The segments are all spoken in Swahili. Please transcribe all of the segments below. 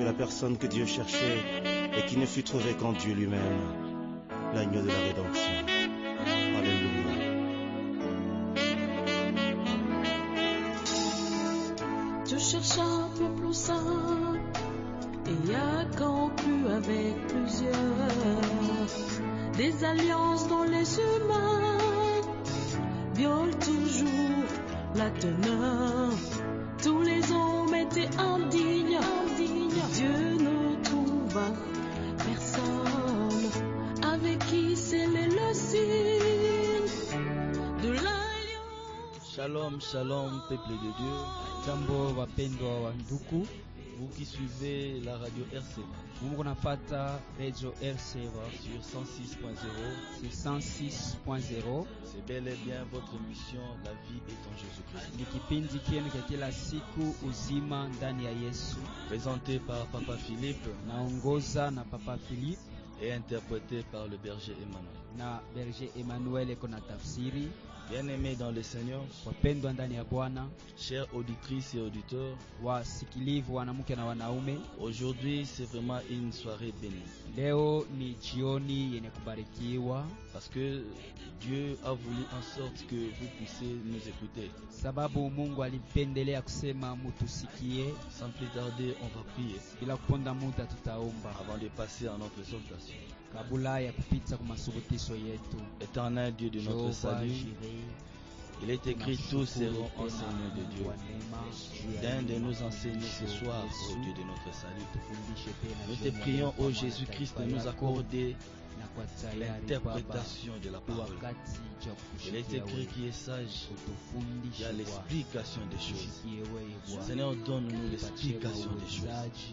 la personne que Dieu cherchait et qui ne fut trouvée qu'en Dieu lui-même, l'agneau de la rédemption. Alléluia. Je cherche un peuple saint et a conclu avec plusieurs des alliances dont les humains violent toujours la teneur. Tous les hommes étaient indignes. Dieu ne trouva personne avec qui sceller le signe de l'alliance. Shalom, shalom, peuple de Dieu. Jambo wapendwa wa ndugu, Vous qui suivez la radio RC Mungu napata radio RCva sur 106.0, sur 106.0. c'est bel et bien votre émission La vie est en Jésus-Christ. Ni kipindi kienu cha kila siku uzima ndani ya Yesu, Présenté par Papa Philippe naongoza na Papa Philippe et interprété par le berger Emmanuel. na Berger Emmanuel kona tafsiri. Bien-aimés dans le Seigneur, Wapendwa ndani ya Bwana, chers auditrices et auditeurs, wasikilivu wanamke na wanaume, aujourd'hui c'est vraiment une soirée bénie. leo ni jioni yenye kubarikiwa, Parce que Dieu a voulu en sorte que vous puissiez nous écouter. sababu Mungu alipendelea kusema mutusikie. Sans plus tarder, on va prier Bila kuponda muda tutaomba avant de passer à notre exhortation. kabla ya kupita kwa masubutisho yetu. Éternel Dieu de notre Jehova salut, Jireh, il est écrit tous seront enseignés de Dieu. D'un de nous enseigner ce soir, ô Dieu de notre salut. Nous te prions, ô Jésus-Christ, de nous accorder l'interprétation de la parole. Il est écrit qui est sage, qui a l'explication des choses. Seigneur, donne-nous l'explication des choses.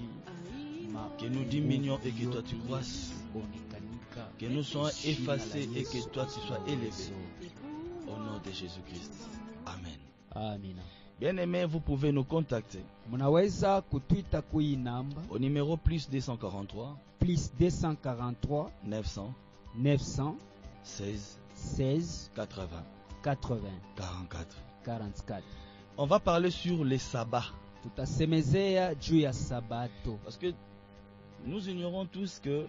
Que nous diminuions et que toi tu croisses. Que nous soyons effacés et que toi tu sois élevé. Au nom de Jésus-Christ. Amen. Amina. Bien-aimés, vous pouvez nous contacter Munaweza kutwita kui namba au numéro plus 243 plus 243 900 900 16 16 80 80 44. 44. On va parler sur les sabbats. Tutasemezea juu ya sabato. Parce que nous ignorons tous que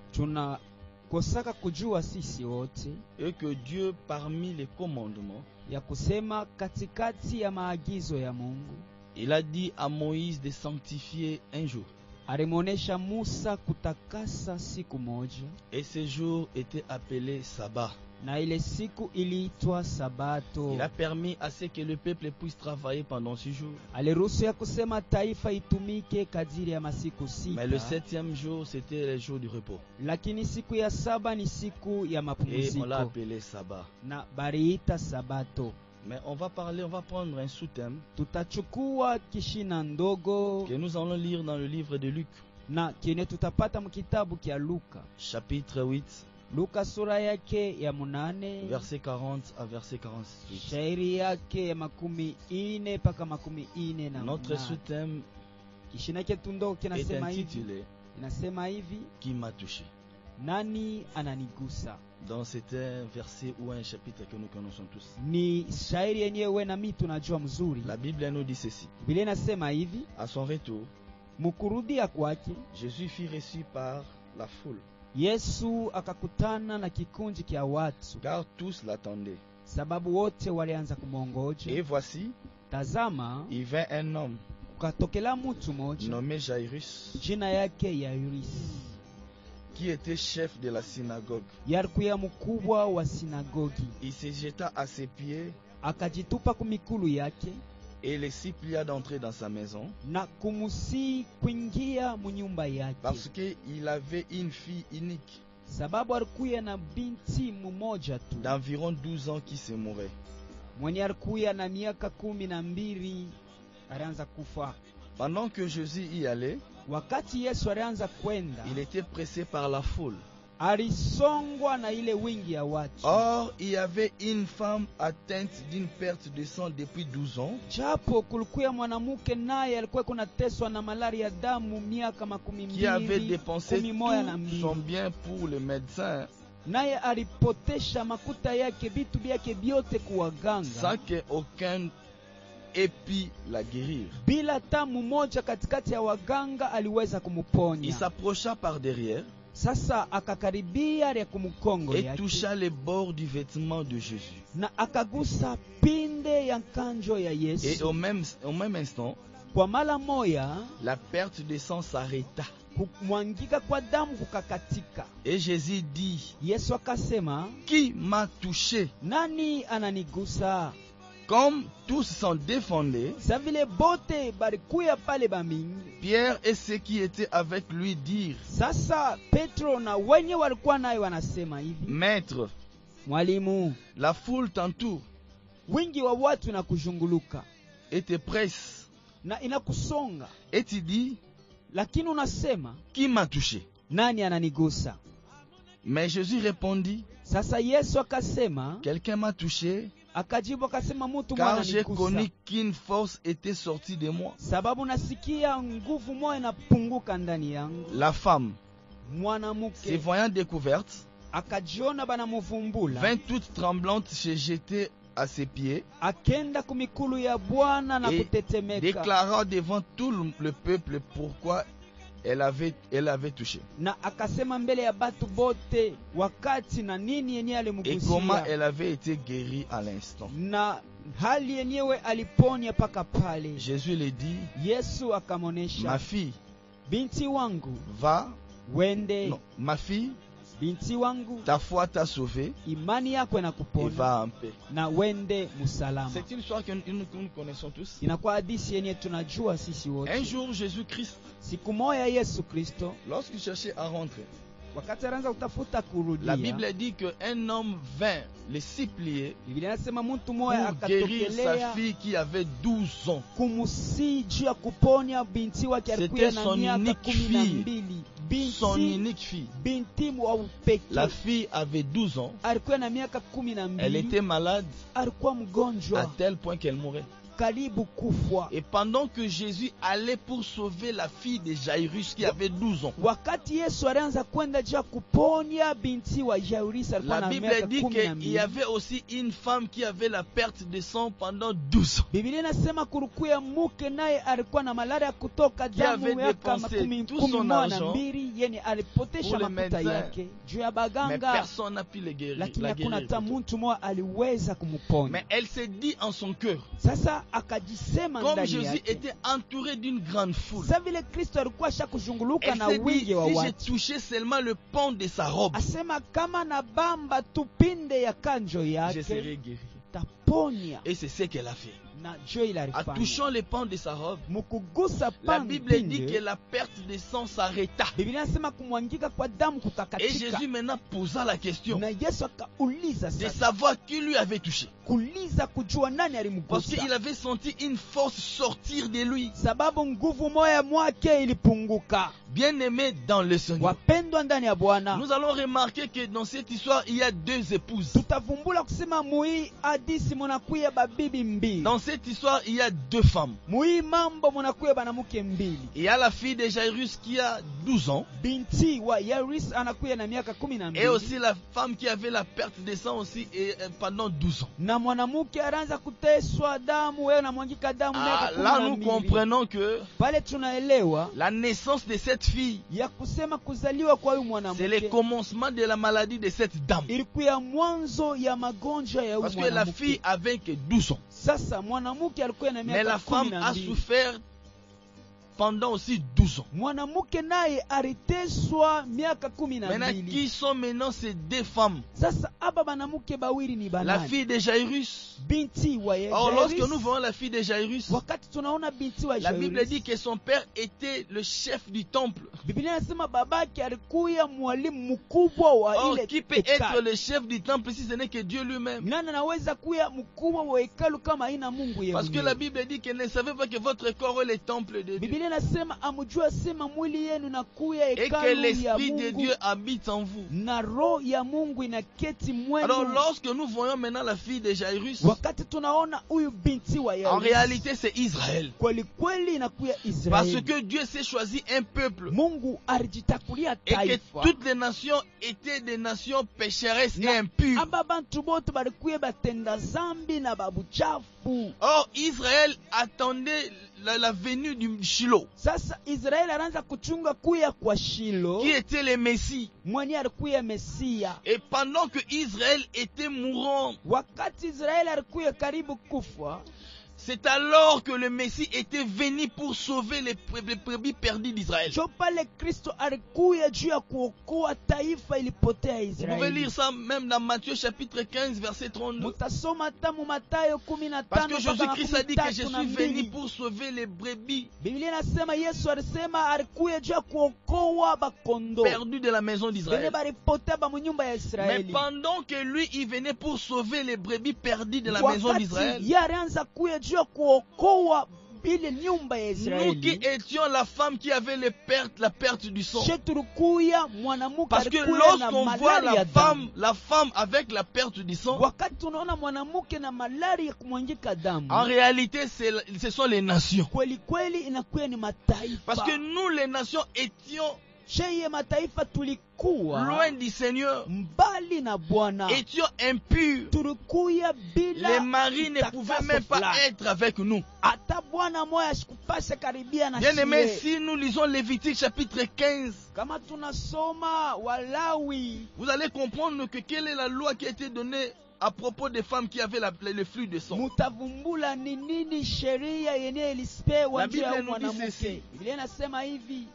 Tunakosaka kujua sisi wote et que Dieu, parmi les commandements, ya kusema katikati ya maagizo ya Mungu il a dit à Moïse de sanctifier un jour. alimuonesha Musa kutakasa siku moja, Et ce jour était appelé sabbat. na ile siku iliitwa sabato. Il a permis à ce que le peuple puisse travailler pendant 6 jours. Aliruhusu ya kusema taifa itumike kadiri ya masiku Mais le sita, 7e jour, c'était le jour du repos. lakini siku ya saba ni siku ya Et on l'a mapumziko appelé sabbat. na bariita sabato. Mais on va prendre un sous-thème Tutachukua kishina ndogo que nous allons lire dans le livre de Luc, na kine tutapata mkitabu kia Luka. chapitre 8, Luka sura yake ya 8 verset 40 à verset 48. shairi yake ya 14 mpaka 48. Notre sous-thème Kishina chetu ndogo est kinasema hivi, intitulé inasema hivi: Qui m'a touché. nani ananigusa? Donc c'est un verset ou un chapitre que nous connaissons tous. Ni shairi yenyewe na mimi tunajua mzuri. La Bible nous dit ceci. Biblia inasema hivi: À son retour, mkurudia kwake Jésus fut reçu par la foule, Yesu akakutana na kikundi kia watu, car tous l'attendaient. sababu wote walianza Et kumongoja. voici, Tazama, il vint un homme kukatokela mtu moja nommé Jairus, jina yake Yairus, qui était chef de la synagogue. yalikuya mkubwa wa sinagogi. Il se jeta à ses pieds Akajitupa kumikulu yake et les supplia d'entrer dans sa maison, na kumusi kuingia munyumba yake, parce qu'il avait une fille unique sababu alikuya na binti mmoja tu d'environ 12 ans qui se mourait. mwenye alikuya na miaka 12 alianza kufa. Pendant que Jésus y allait, Wakati Yesu alianza kwenda, il était pressé par la foule. alisongwa na ile wingi ya watu. Or, il y avait une femme atteinte d'une perte de sang depuis 12 ans, Japo kulikuya mwanamke naye alikuwa kunateswa na malaria damu miaka qui avait 12 dépensé tout son bien pour le médecin, naye alipotesha makuta yake vitu vyake vyote kuwaganga, sans qu'aucun ait pu la guérir. bila hata mmoja katikati ya waganga aliweza Il kumponya. s'approcha par derrière Sasa akakaribia ya kumkongo et yake toucha les bords du vêtement de Jésus. na akagusa pinde ya kanjo ya Et Yesu. au même instant, Kwa mara moya la perte de sang s'arrêta. kumwangika kwa damu kukakatika. Et Jésus dit, Yesu akasema, qui m'a touché? nani ananigusa? Comme tous s'en défendaient, Sa vile bote balikuya pale bamingi. Pierre et ceux qui étaient avec lui dirent, Sasa Petro na wenye walikuwa naye wanasema hivi, Maître, mwalimu, la foule t'entoure wingi wa watu inakuzunguluka et te presse. na inakusonga, Et tu dis, lakini unasema qui m'a touché? nani ananigusa? Mais Jésus répondit, Sasa Yesu akasema, quelqu'un m'a touché, akajibu akasema, mtu car j'ai mwana connu nigusa, qu'une force était sortie de moi. sababu nasikia nguvu moja inapunguka ndani yangu. La femme, se Mwanamke voyant découverte, akajiona banamuvumbula, vint toute tremblante se jeter à ses pieds, akenda kumikulu ya Bwana na et kutetemeka, déclara devant tout le peuple pourquoi elle avait touché na akasema mbele ya batu bote wakati na nini yenyewe et comment alimugusia elle avait été guérie à l'instant. na hali yenyewe aliponya paka pale. Jésus lui dit, Yesu ma akamonesha, fille, binti wangu va, wende, non, ma fille, binti wangu ta foi t'a sauvée, imani yako et inakuponya va en paix. na wende musalama. C'est une histoire que nous connaissons tous. Inakuwa hadithi yenye tunajua sisi Un wote. jour, Jésus-Christ, Siku moja Yesu Kristo lorsqu'il cherchait à rentrer, wakati anaanza kutafuta la kurudia, Bible dit qu'un homme vint le supplier Biblia inasema mtu mmoja pour guérir sa akatokelea fille qui avait 12 ans. kumusii juu ya kuponya binti wake alikuwa C'était na son miaka unique 12. Son Binti unique fille. binti wa upekee La fille avait 12 ans. alikuwa na miaka Elle 12, était malade alikuwa à mgonjwa tel point qu'elle mourait. karibu kufwa. Et pendant que Jésus allait pour sauver la fille de Jairus qui avait 12 ans, Wakati Yesu alianza kwenda juu ya kuponya binti wa Jairus alikuwa la na Bible miaka dit qu'il y 12. avait aussi une femme qui avait la perte de sang pendant 12 ans. Biblia inasema kurukuya muke naye alikuwa na malaria kutoka Qui avait damu miaka dépensé tout kumi son na argent mbili, yenye alipotesha pour les mafuta médecins. yake juu ya Mais baganga, personne n'a pu le guérir. lakini la hakuna guérir hata plutôt. mtu mmoja aliweza kumponya. Mais elle s'est dit en son cœur, Sasa akajisema comme ndani Jésus yake, était entouré d'une grande foule, sasa vile Kristo alikuwa shakuzunguluka elle na s'est dit, wingi wa si j'ai watu, touché seulement le pan de sa robe, asema kama na bamba tu pinde ya kanjo je yake serai guéri. taponya, Et c'est ce qu'elle a fait. na jo ile En alifanya. touchant le pan de sa robe, Mukugusa la pan Bible dit que pinde, la perte de sang s'arrêta. Biblia inasema kumwangika kwa damu Et kukakatika. Jésus maintenant posa la question Na Yesu akauliza de sasa, savoir qui lui avait touché. kuuliza kujua nani Parce qu'il alimgusa, avait senti une force sortir de lui. sababu nguvu moya mwake ilipunguka. Bien-aimé dans le Seigneur, Wapendwa ndani ya Bwana, nous allons remarquer que dans cette histoire, il y a deux épouses. tutavumbula kusema muhii hadisi munakuya babibi mbili, Dans cette histoire, il y a deux femmes. muhii mambo munakuya banamuke mbili. Il y a la fille de Jairus qui a 12 ans. Binti wa Yairus anakuya na miaka 12, Et aussi la femme qui avait la perte de sang aussi pendant 12 ans. na mwanamke anaanza kuteswa damu, wewe unamwangika damu miaka Là, nous 12. comprenons que Pale tunaelewa la naissance de cette fille, ya kusema kuzaliwa kwa huyu c'est le mwanamke commencement de la maladie de cette dame. ilikuwa mwanzo ya magonjwa ya huyu Parce que la mwanamke. fille avait que 12 ans. Sasa mwanamke alikuwa na Mais la miaka femme a 12. souffert pendant aussi 12 ans. Mwanamke naye aliteswa miaka Maintenant, 12. qui sont maintenant ces deux femmes? Sasa aba banamuke bawili ni La banani? fille de Jairus. Binti wa Or, lorsque Jairus. nous voyons la fille de Jairus, Wakati tunaona binti wa la Bible Jairus, dit que son père était le chef du temple. Biblia inasema babake alikuya mwalimu mkubwa wa Or, ile qui peut être hekalu. le chef du temple si ce n'est que Dieu lui-même? Nani anaweza kuya mkubwa wa hekalu kama haina Mungu yeye Parce que mwenyewe? la Bible dit qu'elle ne savait pas que votre corps est le temple de Dieu. Biblia Biblia inasema amjua sema mwili yenu na kuya et que hekalu ya l'Esprit de Mungu Dieu habite en vous. na roho ya Mungu inaketi mwenu. Alors lorsque nous voyons maintenant la fille de Jairus, Wakati tunaona huyu binti wa en Yairus, réalité c'est Israël. kweli kweli inakuya Parce Israeli. que Dieu s'est choisi un peuple Mungu alijitakulia et que taifa. toutes les nations étaient des nations pécheresses et impures. Aba bantu bote balikuye batenda zambi na babuchafu. Or Israël attendait la venue du Shiloh, Sasa Israeli anaanza kuchunga kuya kwa Shilo, qui était le Messie. mwenye alikuya Mesia. Et pendant que Israël était mourant, Wakati Israeli alikuya karibu kufa, c'est alors que le Messie était venu pour sauver les brebis perdues d'Israël. jo pale Kristo alikuya juu ya kuokoa taifa ilipotea Vous pouvez Israeli. lire ça même dans Matthieu chapitre 15 verset 32. Mutasoma tamu Matayo 15 Parce que mpaka Jésus-Christ a dit que je suis venu 32. pour sauver les brebis Biblia inasema Yesu alisema alikuya juu ya kuokoa bakondo perdues de la maison benye d'Israël. balipotea ba munyumba ya Mais Israeli. pendant que lui, il venait pour sauver les brebis perdues de la maison d'Israël, Wakati yeye alianza kuya juu ya kuokoa ile nyumba ya nous qui Israeli, étions la femme qui avait la perte du sang. she tulikuya mwanamke Parce que alikuya na lorsqu'on voit malaria damu. la femme avec la perte du sang, Wakati tunaona mwanamke na malaria kumwangika damu, en réalité, ce sont les nations. kweli kweli inakuya ni mataifa. Parce que nous, les nations, étions Sheye mataifa tulikuwa loin du Seigneur, mbali na Bwana, étions impurs. tulikuya bila Les maris ne pouvaient même pas fulani. être avec nous. Hata Bwana moya asikupase karibia na Bien aimé, shie. si nous lisons Lévitique chapitre 15, Kama tunasoma Walawi, vous allez comprendre que quelle est la loi qui a été donnée à propos des femmes qui avaient le flux de sang. mutavumbula ni nini sheria yenye ilipewa La juu ya Bible nous dit mwanamke. ceci. Biblia inasema hivi,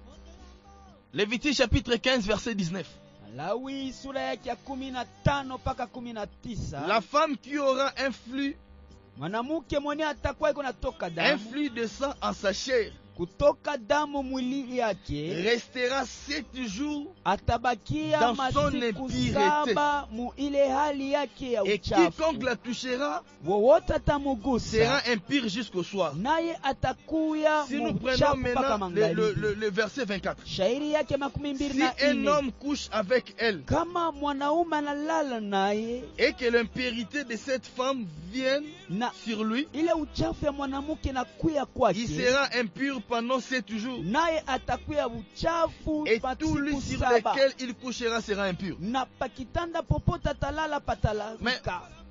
Lévitique chapitre 15 verset 19. Walawi sura yake ya 15 mpaka 19. La femme qui aura un flux Mwanamke mwenye atakuwa iko natoka damu, de sang en sa chair kutoka damu mwili yake, restera 7 jours atabakia dans son masiku impureté. 7 mu ile hali yake ya et uchafu. quiconque la touchera Wowote atamugusa sera impur jusqu'au soir. naye atakuya Si nous prenons mchafu mpaka maintenant magharibi. le verset 24. Shairi yake 24. Si un homme couche avec elle Kama mwanaume analala naye et que l'impurité de cette femme vienne na sur lui, ile uchafu ya mwanamke na kuya il kwake, sera impur pendant 7 jours. naye atakuya uchafu Et pa tout lui siku sur 7, lequel il couchera sera impur. na pakitanda popote atalala patalarika. Mais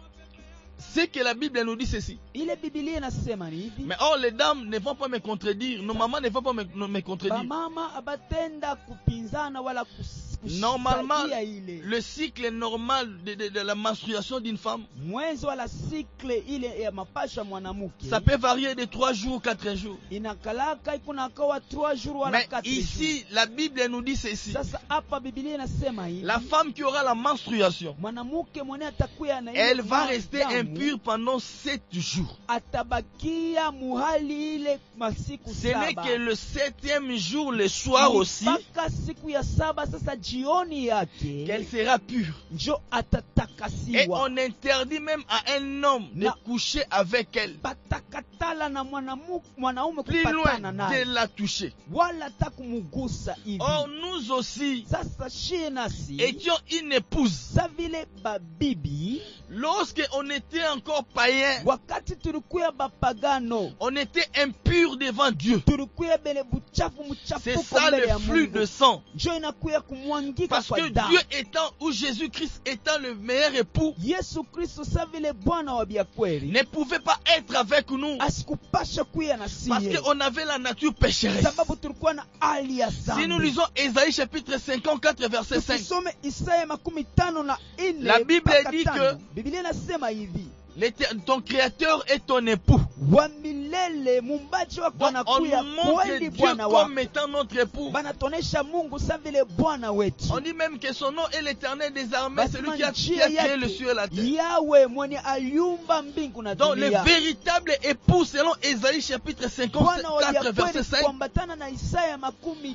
c'est que la Bible nous dit ceci. Ile Biblia inasema ni hivi, Mais or, les dames ne vont pas me contredire. Nos mamans ne vont pas me contredire. bamama abatenda kupinzana wala Normalement, kusaidia ile le cycle normal de la menstruation d'une femme, mwezi wala sikle ile ya mapasha mwanamke, ça peut varier de 3 jours, 4 jours. inakalaka ikunakawa 3 jours wala Mais 4 jours. ici, la Bible nous dit ceci. Sasa hapa Biblia inasema hivi, La femme qui aura la menstruation, mwanamke mwenye atakuya na ile elle va rester damu, impure pendant 7 jours. atabakia muhali ile masiku Ce n'est 7 que le 7e jour, le soir aussi, mpaka siku ya 7. Sasa jioni yake qu'elle sera pure. njo Et atatakasiwa. on interdit même à un homme de coucher avec elle. Batakatala na mwanaume Plus kupatana loin de naye la toucher. wala takumugusa hivi. Or, nous aussi Sasa shie nasi étions une épouse. sa vile babibi, Lorsque on était encore païen, wakati tulikuya bapagano, on était impur devant Dieu. tulikuya bele buchafu C'est mchafuko ça mbele le ya flux Mungu, de sang. njo inakuya kumwangika Parce kwa que damu. Dieu étant, ou Jésus-Christ étant le meilleur époux, Yesu Kristo sa vile Bwana wa bia kweli ne pouvait pas être avec nous. asikupasha kuya na Parce siye, qu'on avait la nature pécheresse. sababu tulikuwa na hali ya Si nous zambi. lisons Ésaïe chapitre 54 verset 5, Tukisome Isaya 54 La Bible mpaka dit 5, que Biblia inasema hivi, ton créateur est ton époux. wa milele mumbaji wako Donc on anakuya nous montre kweli Dieu Bwana wako. comme étant notre époux. Banatonesha Mungu sa vile Bwana wetu. On dit même que son nom est l'Éternel des armées, Basi celui qui a njia créé le yake ciel et la terre. Yawe mwenye aliumba mbingu na Donc le dunia. véritable époux selon Ésaïe chapitre Bwana wa 54 bia verset kweli 5, kuambatana na Isaya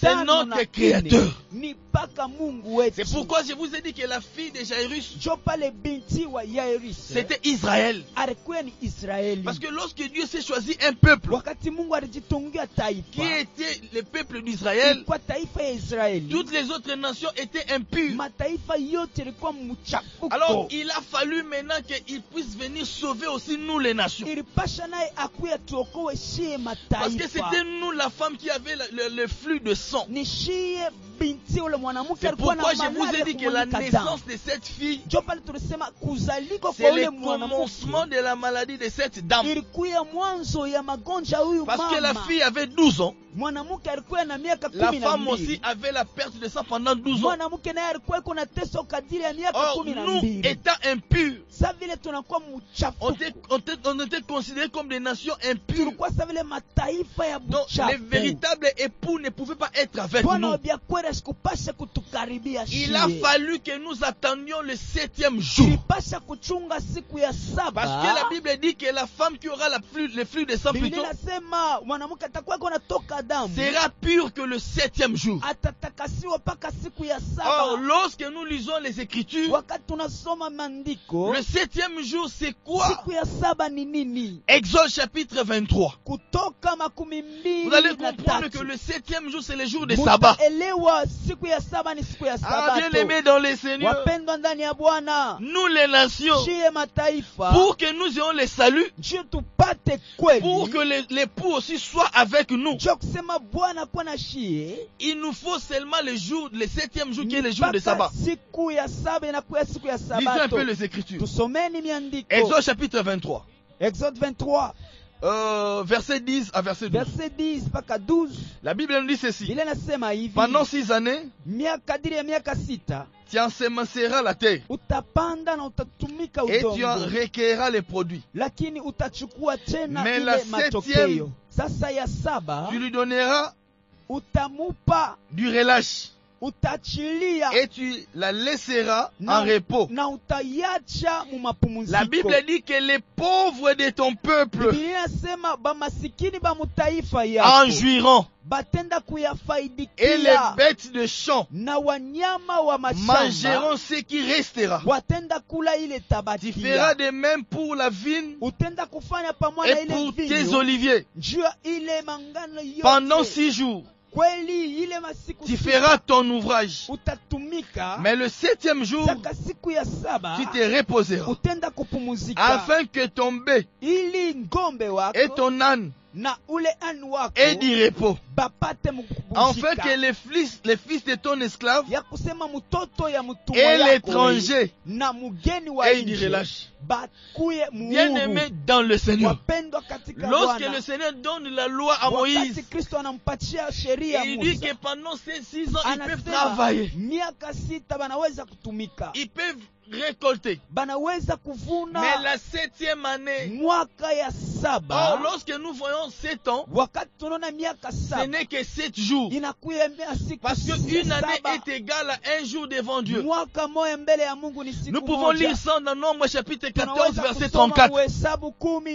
tano notre na Créateur. nne ni mpaka Mungu wetu. C'est pourquoi je vous ai dit que la fille de Jairus, Njo pale binti wa Yairus c'était Israël. alikuwa ni Israeli. Parce que lorsque Dieu s'est choisi un peuple Wakati Mungu alijitungia qui taifa, était le peuple d'Israël, ilikuwa taifa ya Israeli, toutes les autres nations étaient impures. mataifa yote ilikuwa mchafuko. Alors il a fallu maintenant qu'il puisse venir sauver aussi nous les nations. Ilipasha naye akuya tuokoe shie Parce que mataifa. c'était nous la femme qui avait le flux de sang. Ni shie binti ule mwanamke C'est alikuwa pourquoi na je vous ai malali dit ya que la kumwagika damu. naissance de cette fille, Njo pale tulisema kuzaliko kwa c'est ule le commencement mwanamke de la maladie de cette dame. ilikuwa mwanzo ya magonjwa huyu Parce que la mama. fille avait 12 ans. Mwanamke alikuwa na miaka La 12. femme aussi avait la perte de sang pendant 12 ans. Mwanamke naye alikuwa iko na teso kadiri ya miaka Or, nous, 12. étant impurs, Sa vile tunakuwa mchafuko. on était considérés comme des nations impures. Tulikuwa sa vile mataifa ya Donc, les buchafu. véritables époux ne pouvaient pas être avec Bwana nous. wa biakweli asikupashe kutukaribia Il a shie. fallu que nous attendions le 7e jour. Ilipasha kuchunga siku ya saba. Parce que la Bible dit que la femme qui aura le flux de sang Biblia plutôt inasema mwanamke atakuwa iko natoka damu sera pure que le 7e jour. atatakasiwa mpaka siku ya Or, saba. lorsque nous lisons les Écritures, Wakati tunasoma maandiko, le 7e jour c'est quoi? siku ya saba ni nini? Exode chapitre 23. Kutoka makumi mbili Vous allez na comprendre que tatu. le 7e jour c'est le jour de sabbat. Mutaelewa siku ya saba ni siku ya Ah, bien sabato. aimé dans les Seigneurs, Wapendwa ndani ya Bwana, nous les nations, shie mataifa, pour que nous ayons le salut, njio tupate kweli, pour que l'époux aussi soit avec nous, njio kusema Bwana kwa na shie, il nous faut seulement le 7e jour qui est le jour de mpaka sabbat. siku ya saba inakuwa siku ya Lisons un sabato. peu les Écritures. Tusomeni miandiko. Exode chapitre 23, Exode 23 verset 10 à verset 12. verset 10 mpaka 12. La Bible nous dit ceci. Biblia inasema hivi, Pendant 6 années, kadiri ya miaka 6 tu ensemenceras la terre utapanda na utatumika et tu en udongo, recueilleras les produits. lakini utachukua tena Mais la ile matokeo. Sasa ya saba Tu lui donneras utamupa, du relâche utaachilia et tu la laisseras na, en repos. na utaiacha mu mapumziko. La Bible dit que les pauvres de ton peuple Biblia inasema bamasikini ba mutaifa yako enjouiront batenda et les kuyafaidikia, bêtes de champ na wanyama wa mashamba mangeront ce qui restera. watenda kula ile Tu tabatia. feras de même pour la vigne Utenda kufanya pamoja na et ile pour tes vinyo oliviers. juu ile mangano yote. Pendant 6 jours, kweli ile masiku tu sita feras ton ouvrage. utatumika, Mais le 7e jour, saka siku ya saba tu te reposeras. utenda kupumuzika, Afin que ton bœuf ili ngombe wako et ton âne na ule ani wako aient du repos. bapate Afin que mkupumzika, les fils de ton esclave ya kusema mtoto ya mtumwa et yako l'étranger na mgeni wa aient du nje relâche. bakuye Bien aimé muhuru. dans le Seigneur. Wapendwa katika Lorsque Bwana, le Seigneur donne la loi à wakati Moïse, Kristo anampatia sheria il dit Musa, que pendant ces 6 ans, ils peuvent anasema travailler. miaka 6 banaweza kutumika, Ils peuvent récolter. banaweza kuvuna. Mais la 7e année, Mwaka ya saba, lorsque nous voyons 7 ans, wakati tunaona miaka ce saba n'est que 7 jours. inakuya mea siku Parce ya qu'une année saba. est égale à un jour devant Dieu. Mwaka moya mbele ya Mungu ni siku Nous pouvons moja. lire ça dans Nombre chapitre 14, Tunaweza verset kusoma 34. Uhesabu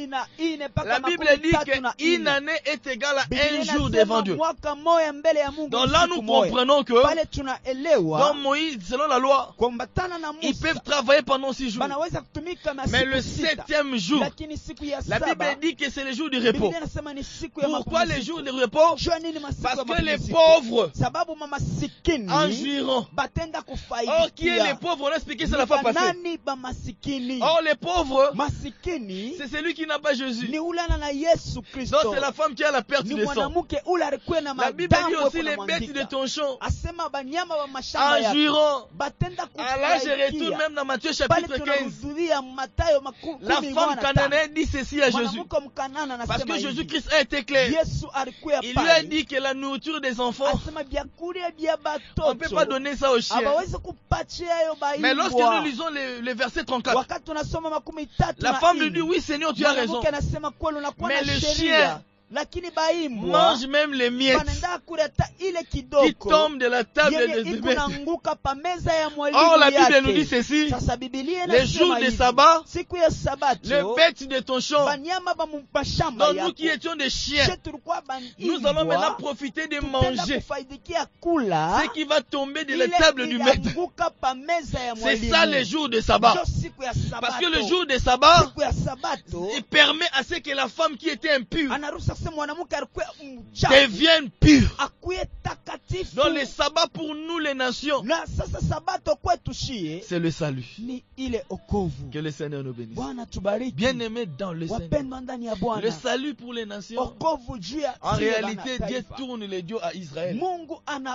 14 mpaka La Bible makumi dit tatu na qu'une nne. année est égale à Biblia un jour inasema devant Dieu. mwaka moya mbele ya Mungu Donc ni là, siku nous moya. comprenons que Pale tunaelewa dans Moïse, selon la loi, kuambatana na ils Musa peuvent travailler pendant 6 jours. banaweza kutumika Mais le masiku sita, 7e jour, lakini siku ya la Bible saba dit que c'est le jour du repos. Biblia inasema ni siku ya Pourquoi les mapumziko. jours de repos? Jua nini masiku Parce ya que les mapumziko? pauvres Sababu mamasikini enjouiront. batenda Or, qui est les kufaidikia. pauvres? On a expliqué ça la fois passée. Nani bamasikini? Or, les pauvres, Masikini c'est celui qui n'a pas Jésus. ni ulana na Yesu Donc, Kristo, c'est la femme qui a la perte ni de sang. mwanamke ule alikuwa na La Bible dit madamu aussi les bêtes de ton champ asema banyama wa mashamba yako enjouiront. batenda Ah, là, je retourne kufaidikia. même dans Matthieu Pale chapitre 15. tunahudhuria Mathayo La femme cananéenne dit ceci à Jésus. Mwanamke mkanana Parce anasema que hivi, Jésus-Christ a été clair. Yesu alikuwa Il lui a pale dit que la nourriture des enfants, asema vyakulia vya on ne peut pas batoto donner ça aux chiens. abawezi kupatia hayo Mais lorsque baimbwa. nous lisons le verset 34, Wakati tunasoma makumi tatu la na femme lui nne, dit, oui Seigneur, tu as raison. mwanamke anasema kweli unakuwa Mais na le sheria, chien lakini baimbwa mangent même les miettes banaenda kuleta ile qui kidogo tombent de la table yenye des iko maîtres. naanguka pa meza ya Or, mwalimu la Bible nous dit yake. ceci: Sasa Biblia les jours inasema de hivi, sabbat, siku ya sabato les bêtes de ton champ, banyama ba mashamba donc nous yako qui étions des chiens, She tulikuwa nous allons maintenant baimbwa profiter de tutenda manger kufaidikia kula ce qui va tomber de la ile table du maître. ilianguka pa meza ya C'est mwalimu. ça les jours de sabbat. Ndio siku ya sabato. Parce que le jour de sabbat, siku ya sabato il permet à ce que la femme qui était impure anaruhusa kusema mwanamke alikuwa mchafu devienne pure. akuye takatifu. Donc le sabbat pour nous les nations, Na sasa sabato kwetu shie c'est le salut. ni ile okovu. Que le Seigneur nous bénisse. Bwana tubariki. Bien-aimés dans le Seigneur. Wapendwa ndani ya Le Bwana. salut pour les nations. Okovu juu ya En shie réalité, bana Dieu taifa. tourne les dieux à Israël. Mungu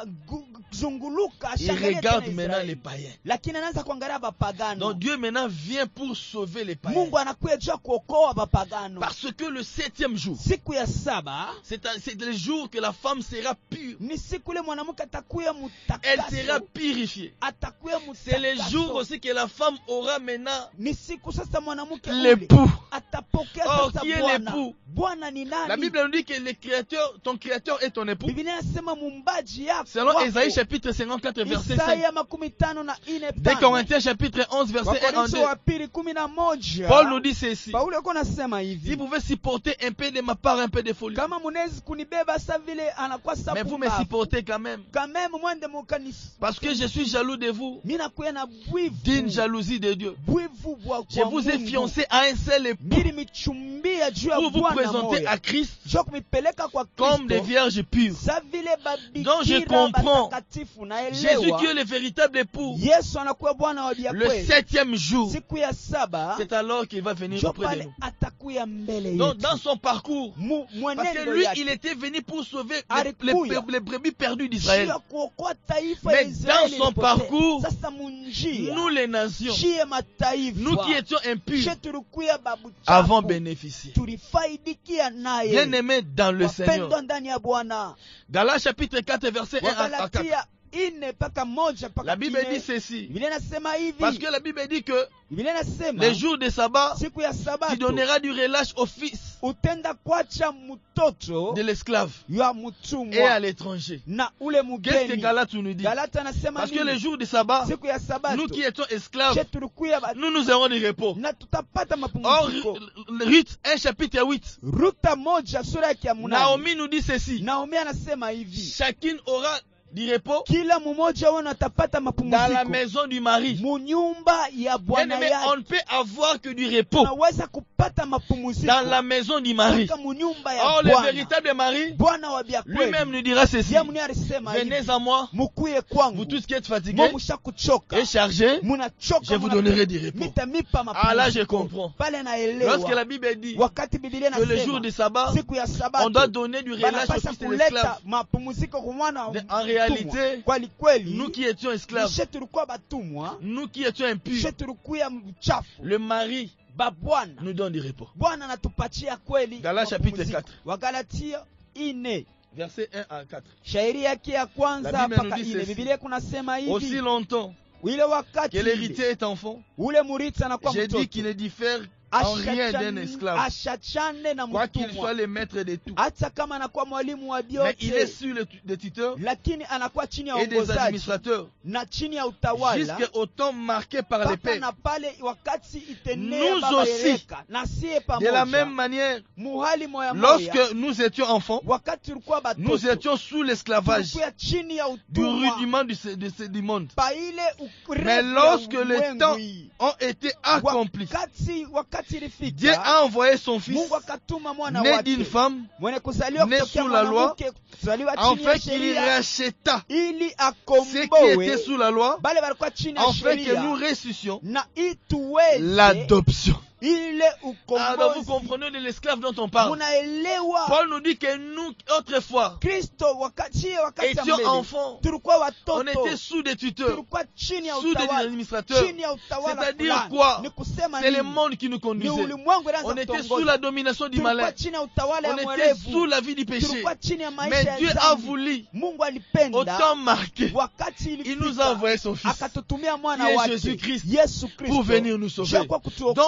anazunguluka Il ashangalie regarde tena maintenant les Israeli. païens. Lakini anaanza kuangalia bapagano. Donc Dieu maintenant vient pour sauver les païens. Mungu anakuja juu ya kuokoa bapagano. Parce que le 7e jour, Siku ya saba c'est le jour que la femme sera pure. ni siku ile mwanamke atakuya Elle mutakaso. sera purifiée. Atakuya C'est le mutakaso. jour aussi que la femme aura maintenant Ni siku sasa mwanamke ule l'époux. atapokea Oh, sasa qui est Bwana. l'époux? Bwana ni La nani? Bible nous dit que ton créateur est ton époux. Biblia inasema mumbaji yako. Selon wako. Ésaïe chapitre 54 verset 5. Isaya 54:4. 2 Corinthiens chapitre 11 verset 1 en 2. Wakorintho wa pili 11. Paul nous dit ceci: Paulo yuko anasema si hivi. vous pouvez supporter un peu de ma part, un peu de folie, Kama munezi kunibeba sa vile anakuwa mais vous me sapu. supportez quand même. Kameme mwende mukanisi. Parce que je suis jaloux de vous, Mimi nakuya na bwivu. d'une jalousie de Dieu. Bwivu bwa Je kwa vous ai Mungu. fiancé à un seul époux Mimi michumbia juu ya pour vous Bwana présenter moyo. à Christ Juu kumipeleka kwa comme des Kristo. vierges pures. Sa vile Donc je babikira comprends. batakatifu Jésus naelewa. qui est le véritable époux, Yesu anakuwa Bwana wa le kweli. 7e jour, Siku ya saba c'est alors qu'il va venir njo auprès de pale nous. atakuya mbele Donc yetu. dans son parcours, parce que Mwenendo lui, yake il était venu pour sauver Alikuya. les brebis perdues juu d'Israël. ya kuokoa taifa Mais ya Israeli dans son ilipotea. parcours, Sasa munjia Nous les nations, shie mataifa nous qui étions impurs, she tulikuya babu avons chafu bénéficié. tulifaidikia naye. Bien-aimés dans le Seigneur. Wapendwa ndani ya Bwana. Galates chapitre 4 verset 1 à 4. Wagalatia 4 mpaka 1 mpaka La Bible 4. dit ceci. Biblia inasema hivi. Parce que la Bible dit que Biblia inasema les jours de sabbat, siku ya tu sabato donneras du relâche au fils utenda kwacha mtoto de l'esclave ya et à mtumwa l'étranger. na ule Qu'est-ce que mgeni. Galates nous dit? Galata anasema Parce que nini? les jours de sabbat, Siku ya sabato nous qui étions esclaves, she tulikuya nous aurons du repos. na tutapata Or, mapumziko. Ruth 1 chapitre 8, Ruta 1 sura yake ya 8. Naomi nous dit ceci. Naomi anasema hivi. Chacune aura du repos Kila mmoja wenu atapata dans la mapumziko maison du mari. munyumba ya bwana Bien-aimé, on yake. ne peut avoir que du repos Unaweza kupata mapumziko dans la maison du mari. katika munyumba ya Or, le Bwana. véritable mari, Bwana wa bia lui-même kweli. nous dira ceci. Yeye mwenyewe alisema Venez hivi. à moi, Mukuye vous kwangu. tous qui êtes fatigués Mwa mushakuchoka. et chargés, Munachoka. je vous donnerai du repos. Mitamipa Ah là, je mapumziko. comprends. Pale Lorsque naelewa. la Bible dit Wakati Biblia que le jour inasema de sabbat, siku ya sabato on doit donner du relâche au banapasha fils de kuleta l'esclave. mapumziko kwa mwana wa En mtumwa. réalité, Kweli kweli nous qui étions esclaves, nishe tulikuwa batumwa, nous qui étions impurs, nishe tulikuwa mchafu. le mari Ba Bwana nous donne du repos. Bwana anatupatia kweli Galates chapitre mapumziko. 4. Wagalatia 4 Verset 1 à 4. shairi yake ya La kwanza Bible mpaka nous dit 4. ceci. Biblia kunasema Aussi hivi. longtemps Ile wakati que l'héritier est enfant, ule murithi anakuwa j'ai dit mtoto qu'il ne diffère en rien d'un esclave, ashachane na quoi qu'il soit mtumwa, le maître de tout. hata kama anakuwa mwalimu wa Mais il est vyote, sur le tuteur lakini anakuwa chini ya et des uongozaji administrateurs na chini ya utawala jusqu'au temps marqué par les mpaka pères. na pale wakati itenea Nous baba aussi, yereka na siye De la même pamoja manière, muhali moya moya. lorsque nous étions enfants, Wakati tulikuwa nous batoto étions sous l'esclavage tulikuwa chini ya du utumwa rudiment du monde. pa ile Mais lorsque le temps ont été accomplis, wakati Dieu ilifika a envoyé son fils, Mungu akatuma mwana né wake d'une femme, mwenye kuzaliwa né kutokea sous la loi, mwanamke kuzaliwa en chini ya fait qu'il sheria racheta ili ceux qui akomboe étaient sous la loi, bale balikuwa chini ya en fait que nous sheria ressuscions na ituweze l'adoption. ile Alors vous ukombozi. comprenez de l'esclave dont on parle. Munaelewa Paul nous dit que nous, autrefois, Kristo wakati ya étions mbele enfants, tulikuwa on watoto, était sous des tuteurs, tulikuwa chini ya sous des utawala, administrateurs. chini ya utawala C'est-à-dire fulani. quoi? Ni kusema C'est le nini? monde qui nous Ni conduisait. ulimwengu ilianza On était sous kutongoza. la domination du Tulikuwa malin. chini ya utawala On ya était mwerevu. sous la vie du péché. Tulikuwa chini ya maisha Mais ya Dieu a dhambi. voulu, Mungu au alipenda temps marqué, wakati il nous a ilifika envoyé son fils akatutumia mwana qui est wake Jésus-Christ Yesu Kristo pour venir nous sauver. kwa Dans le kutuokoa.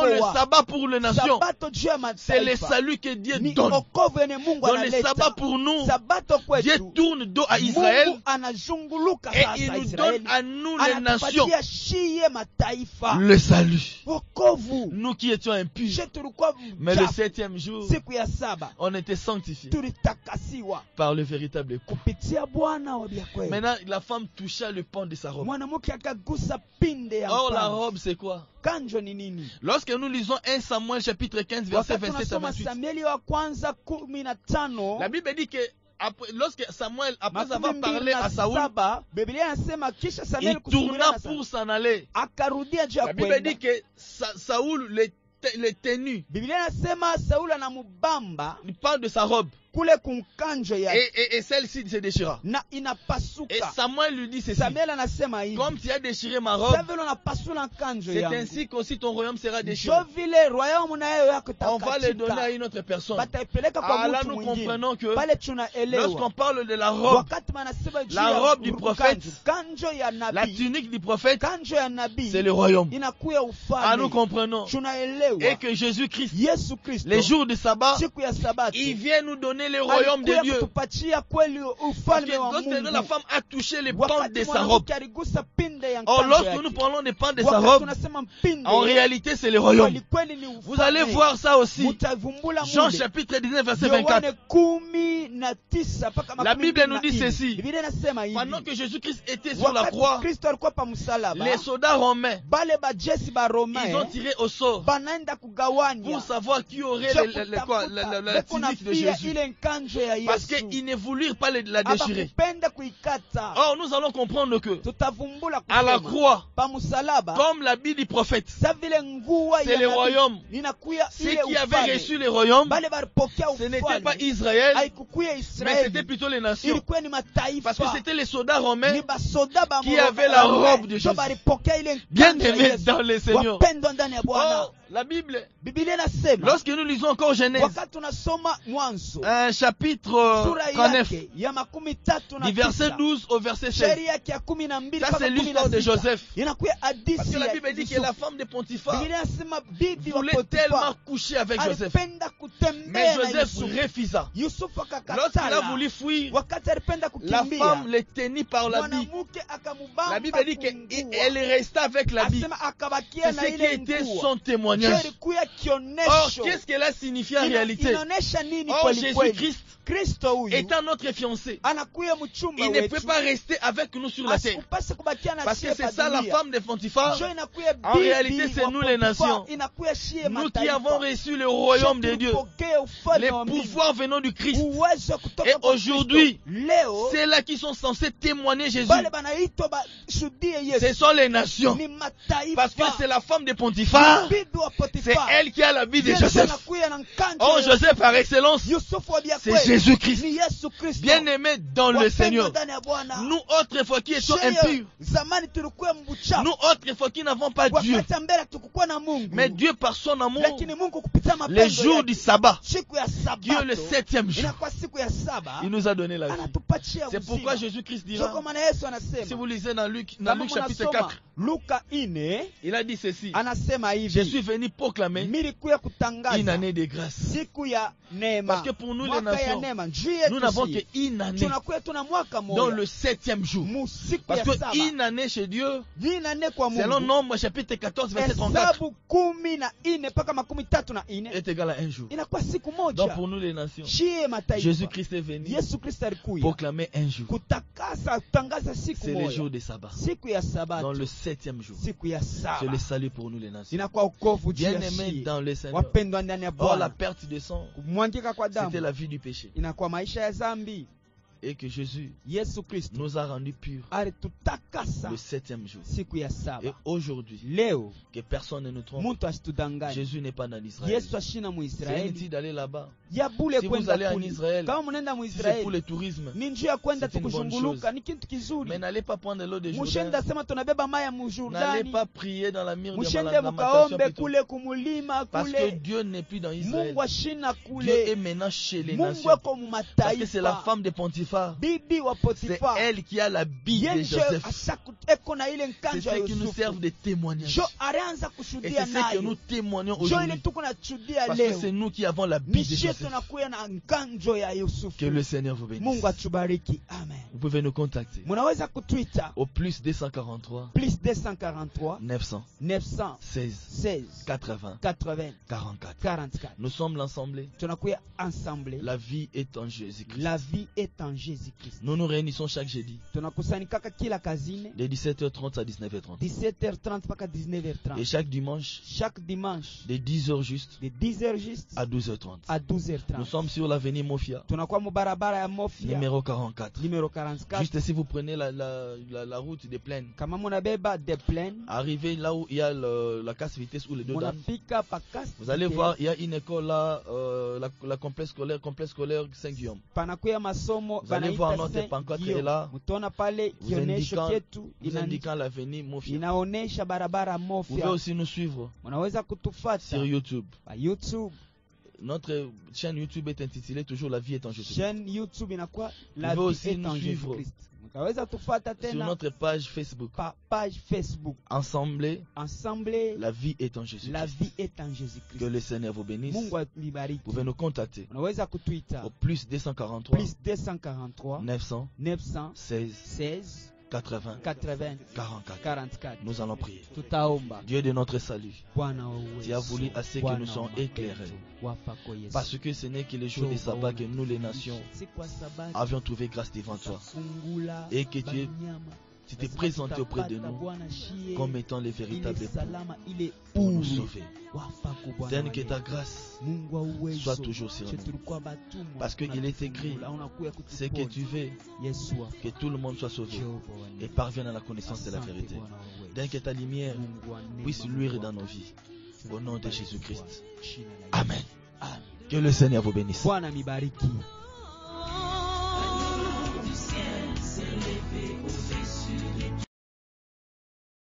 sabbat pour les nations, Sabato juu ya c'est le mataifa salut que Dieu ni donne. okovu yenye Mungu Dans le analeta. sabbat pour nous, Sabato Dieu kwetu tourne dos à Israël Mungu anazunguluka et sasa il nous Israeli. donne à nous les nations Anatupatia shiye mataifa le salut. wokovu. Nous qui étions impurs, Je tulikuwa mais le mchafu. 7e jour, Siku ya saba on était sanctifiés tulitakasiwa par le véritable époux. kupitia Bwana wa kweli. Maintenant, la femme toucha le pan de sa robe. Mwanamke akagusa pinde ya Or, la mfalme. robe, c'est quoi? Kanjo ni nini? Lorsque nous lisons 1 Samuel chapitre 15, verset Wakati 27 à tunasoma 28, Samueli wa kwanza 15 la Bible dit que lorsque Samuel, après makumi avoir mbili parlé na à Saoul, saba, Biblia inasema kisha il Samueli tourna kusubiria na pour s'en aller. akarudia juu ya La Bible kwenda. dit que Saoul les tenu. Biblia inasema Sauli anamubamba Il parle de sa robe. kule kumkanjo ya Et celle-ci se déchira. na Et inapasuka. Samuel lui dit ceci: Samuel anasema hivi, comme tu as déchiré ma robe, Samuel anapasula kanjo c'est yangu. ainsi qu'aussi ton royaume sera déchiré. Jo vile royaume nayo yako On va le donner à itakatika. une autre personne. Bataipeleka kwa Ah, là, mtu nous mwingine. comprenons que Pale tunaelewa. lorsqu'on parle de la robe, Wakati manasema juu la ya robe du prophète, kanjo ya la nabii, tunique du prophète, kanjo ya nabii c'est le royaume. inakuya Ah, nous ufalme. comprenons. Tunaelewa. Et que Jésus-Christ, Yesu Kristo les jours de sabbat, siku ya sabato il vient nous donner le royaume de alikuya Dieu. kutupatia kweli Parce ufalme que wa lorsque la Mungu. femme a touché les pans Wakati de sa robe, mwanamke aligusa pinde ya or kanjo lorsque yake. nous parlons des pans de sa Wakati robe, tunasema mpinde, en réalité c'est le royaume. kweli kweli ni Vous allez ufalme. voir ça aussi. Mutavumbula Jean mule. chapitre 19 verset 24. Yohane 19 mpaka La makumi Bible mbili nous na dit nne. ceci. Biblia inasema hivi. Pendant que Jésus-Christ était sur la Wakati croix, Kristo alikuwa pa msalaba, les soldats romains, bale bajesi ba ils ont Romain tiré au sort banaenda kugawanya pour savoir qui aurait la tunique de Jésus. ile nkanjo ya Parce Yesu. qu'ils ne voulurent pas la déchirer. Abakupenda kuikata. Or, nous allons comprendre que Tutavumbula à la kusema, croix, pa msalaba comme l'habit du prophète, sa vile nguo c'est ya le nabii, royaume. ninakuya Ceux ile qui avaient ufalme. reçu le royaume, Bale balipokea ce n'était ufalme. pas Israël, Haikukuya mais Israeli. c'était plutôt les nations. Ilikuwa ni mataifa. Parce que c'était les soldats romains Ni basoda ba qui Moroma. avaient la robe de Ndio Jésus. balipokea ile Bien nkanjo ya aimés Yesu. dans le Seigneur. Wapendwa ndani ya Bwana. Oh, la Bible, Biblia inasema lorsque nous lisons encore Genèse, wakati tunasoma Mwanzo chapitre sura 39, yake ya 13 na du verset 9, 12 au verset 16. sheria yake ya 12 Ça, mpaka c'est l'histoire de 16. Joseph. Inakuwa Parce hadithi que la ya Bible dit que Yusufu. la femme de Potiphar Biblia inasema bibi wa voulait tellement Potifa coucher avec Joseph. alipenda Mais kutembea na Joseph se Yusufu. refusa. Yusufu Lorsqu'il a akakatala. voulu fuir, Wakati alipenda la kukimbia, femme les tenait par l'habit. mwanamke akamubamba La Bible dit kungua. qu'elle est restée avec l'habit. Asema akabakia C'est na ce qui ile était nguo. son témoignage. Je ilikuwa Or, kionesho. qu'est-ce qu'elle a signifié en réalité? Inaonesha nini Or, kweli kweli? Jésus-Christ, Kristo huyu étant notre fiancé, anakuya mchumba il ne wetu. peut pas rester avec nous sur la terre. Asikupase kubakia na Parce shie que c'est pa ça la dunia. femme de Potiphar. Jo inakuya En bibi réalité, c'est wa nous les Potifa. nations. Inakuya shie Nous qui mataifa. avons reçu le royaume de Dieu, Tupokee ufalme les wa mbingu. pouvoirs venant du Christ, Uwezo kutoka et kwa aujourd'hui, Kristo. Leo c'est là qui sont censés témoigner Jésus. bale banaitwa bashuhudie Ce Yesu sont les nations. ni mataifa. Parce que c'est la femme de Potiphar. Bibi wa C'est Potifa. elle qui a la vie de Yesu Joseph. anakuya na nkanjo Oh, ya Joseph par excellence, Yusufu wa bia c'est kweli. Jésus-Christ. Ni Yesu Kristo. Bien-aimés dans le Wapendwa Seigneur. ndani ya Bwana. Nous, autrefois qui étions Sheyo, impurs, zamani tulikuwa mbuchafu. nous, autrefois qui n'avons pas Dieu, Wakati mbele tukukuwa na Mungu. mais Dieu par son amour, Lakini Mungu kupitia mapendo les jours yake, du sabbat, siku ya Dieu le sabato 7e jour, inakuwa siku ya saba il nous a donné la vie. anatupatia C'est uzima. pourquoi Jésus-Christ Ndio dira, kwa maana Yesu si anasema vous lisez dans Luc kama chapitre mnasoma 4, Luka 4 il a dit ceci: anasema je hivi, suis venu proclamer nilikuya une kutangaza année de grâce. siku ya neema. Parce que pour nous, les Mwaka ya nations, neema juu nous yetu n'avons si. qu'une année Tunakuya tuna mwaka dans moja le 7e jour. mu siku Parce ya que saba. une année chez Dieu, Vina nne kwa selon Mungu. Nombre chapitre 14 verset 34, Hesabu 14 mpaka 34 est égal à un jour. inakuwa siku moja. Donc pour nous les nations, Shie mataifa. Jésus-Christ est venu Yesu Kristo alikuya proclamer un jour. kutakasa kutangaza siku C'est le moja. jour des sabbats. Siku ya Dans sabato. le 7e jour. Siku ya C'est saba. le salut pour nous les nations. Inakuwa wokovu juu ya Bien-aimés shie. dans le Seigneur. Wapendwa ndani ya Or la Bwana. perte de sang, Kumwangika kwa c'était damu la vie du péché. inakuwa maisha ya zambi. Et que Jésus Yesu Kristo nous a rendus purs alitutakasa le 7e jour. siku ya Et saba. aujourd'hui, Leo que personne ne nous trompe, muntu asitudanganye. Jésus n'est pas en Israël. Yesu ashina mu C'est Israeli. inutile d'aller là-bas. Ya bule Si vous kwenda allez en kule. Israël, Kama mnaenda mu Si c'est pour Israeli le tourisme, ni njia ya kwenda c'est une bonne tukuzunguluka, chose. ni kitu kizuri. mais n'allez pas prendre l'eau de Mushenda Jourdain. sema tunabeba maya mu N'allez Jordani. pas prier dans la mire de Mushende lamentation mukaombe plutôt. kule kumulima Parce que kule. Dieu n'est plus dans Israël. Mungu ashina Dieu est kule. maintenant chez les Mungu nations. ako mu Parce que c'est la mataifa. femme de Potiphar Potiphar, bibi wa c'est Potiphar elle qui a l'habit de yenje Joseph. eko na ile C'est nkanjo ya ce qui nous Yusufu servent de témoignage. jo alianza Et kushuhudia c'est ce que nous nayo témoignons jo ile aujourd'hui. tuko nashuhudia Parce que leo c'est nous qui avons l'habit de nishie Joseph. tunakuya na nkanjo ya Que Yusufu. le Seigneur vous bénisse. Mungu atubariki, amen. Vous pouvez nous contacter Munaweza kutwita au plus 243 plus 243 900 916 16 80 80 44. 44. Nous sommes l'assemblée. Tunakuya ensemble. La vie est en Jésus-Christ. La vie est en Jésus-Christ. Nous nous réunissons chaque jeudi Tunakusanikaka kila kazini de 17h30 à 19h30. 17h30 mpaka 19h30. Et chaque dimanche Chaque dimanche de 10h juste de 10h juste à 12h30. à 12h30. Nous sommes sur l'avenue Mofia, Tunakuwa mubarabara ya Mofia numéro 44. numéro 44. Juste si vous prenez la route des plaines, Kama munabeba des plaines, arrivez là où il y a la casse vitesse ou les deux dames. munafika pa kasi. Vous allez voir, il y a une école là, la complexe scolaire Saint-Guillaume. Panakuya masomo Vous allez voir banaita notre pancarte Saint-Guillaume. est là, Mutaona pale vous kionesho chetu indiquant l'avenue Mofia. inaonesha barabara Vous pouvez Mofia. aussi nous suivre Munaweza kutufata sur YouTube. pa YouTube. Notre chaîne YouTube est intitulée toujours La vie est en Jésus. Chaîne YouTube inakuwa La pouvez vie aussi est nous en suivre Jésus-Christ. Mutaweza tufata Sur tena notre page Facebook, pa page Facebook. Ensemble, Ensemble, La vie est en Jésus. la vie est en Que Jésus-Christ. le Seigneur vous bénisse. Mungu Vous atubariki. pouvez nous contacter Unaweza kutwita au plus 243 plus 243 900 916 16 80 80 44. 44. Nous allons prier. Tutaomba. Dieu de notre salut, Bwana wa uwezo, tu as voulu assez que Bwana nous soyons wa éclairés. mapenzi, wapako Yesu. Parce que ce n'est que le jour du sabbat que nous, les nations, Si kwa sababu avions trouvé grâce devant toi. fungula Et que tu t'es lazima présenté auprès de tutapata nous Bwana shie, comme étant les véritables ile époux salama ile pour nous huru. sauver. Wapako Bwana Telle wa que Yesu. ta grâce Mungu wa uwezo, soit toujours sur che nous. tulikuwa batumwa, Parce qu'il est écrit, tunafungula, unakuya c'est que kutuponya. tu veux Yesu wapa, que tout le monde soit sauvé Jehova wa et neema. parvienne à la connaissance de la Asante vérité. Bwana wa uwezo. Dès que ta lumière Mungu wa neema, puisse Mungu luire wa dans nos kweli. vies. Au nom de Jésus-Christ. Jina la Yesu. Amen. Amen. Que le Seigneur vous bénisse. Bwana nibariki.